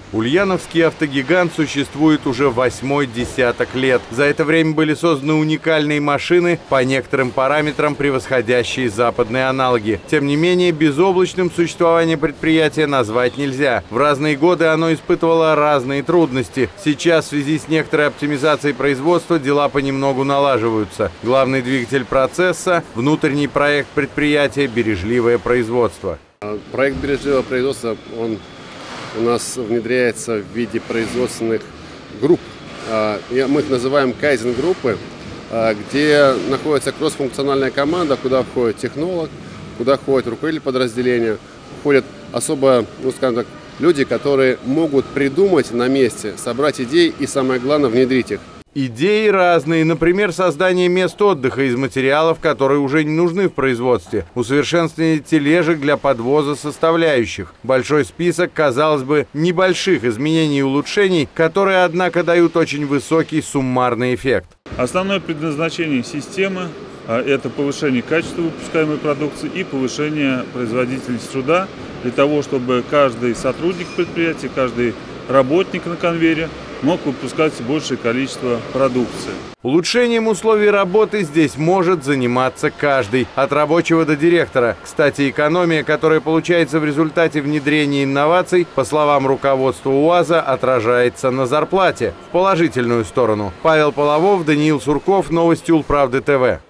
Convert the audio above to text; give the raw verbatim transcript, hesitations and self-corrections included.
Ульяновский автогигант существует уже восьмой десяток лет. За это время были созданы уникальные машины, по некоторым параметрам превосходящие западные аналоги. Тем не менее, безоблачным существование предприятия назвать нельзя. В разные годы оно испытывало разные трудности. Сейчас в связи с некоторой оптимизацией производства дела понемногу налаживаются. Главный двигатель процесса – внутренний проект предприятия «Бережливое производство». Проект «Бережливое производство» он у нас внедряется в виде производственных групп. Мы их называем кайзен-группы, где находится кроссфункциональная команда, куда входит технолог, куда входит руководитель подразделения, входят особо, ну, скажем так, люди, которые могут придумать на месте, собрать идеи и, самое главное, внедрить их. Идеи разные, например, создание мест отдыха из материалов, которые уже не нужны в производстве, усовершенствование тележек для подвоза составляющих. Большой список, казалось бы, небольших изменений и улучшений, которые, однако, дают очень высокий суммарный эффект. Основное предназначение системы – это повышение качества выпускаемой продукции и повышение производительности труда для того, чтобы каждый сотрудник предприятия, каждый работник на конвейере мог выпускать большее количество продукции. Улучшением условий работы здесь может заниматься каждый, от рабочего до директора. Кстати, экономия, которая получается в результате внедрения инноваций, по словам руководства УАЗа, отражается на зарплате в положительную сторону. Павел Половов, Даниил Сурков, новости Улправды ТВ.